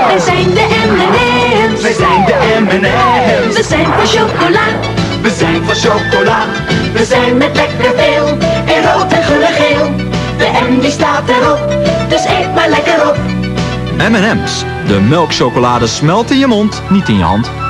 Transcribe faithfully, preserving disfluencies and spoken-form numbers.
Wij zijn de M en M's. Wij zijn de M en M's. We zijn van chocola. We zijn van chocola. We zijn met lekker veel. In rood en groen en geel. De M die staat erop. Dus eet maar lekker op. M en M's. De melkchocolade smelt in je mond, niet in je hand.